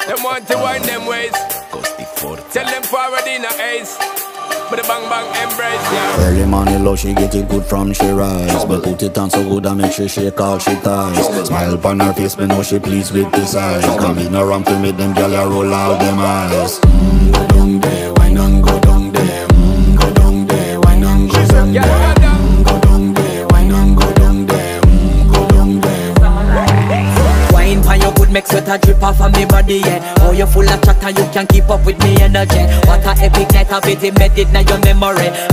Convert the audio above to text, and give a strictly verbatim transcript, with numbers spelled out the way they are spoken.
Them want to wind them ways. Tell them forward in a ace. But the bang bang embrace, yeah. Early morning low, she get it good from she rise. But put it on so good I make she shake all she ties. Smile upon her face, me know she pleased with this eyes. Come in around to make them gyal a roll out them eyes. Mm, go down there, wine and go down there. Mm, go down there, wine and go down there. Mm, go down there, wine and go down there. Mm, go down there. Wine for your good make sweat a drip off of me body, yeah. Oh, you full of chatter, you can't keep up with me energy. What a epic night of it, embedded in your memory.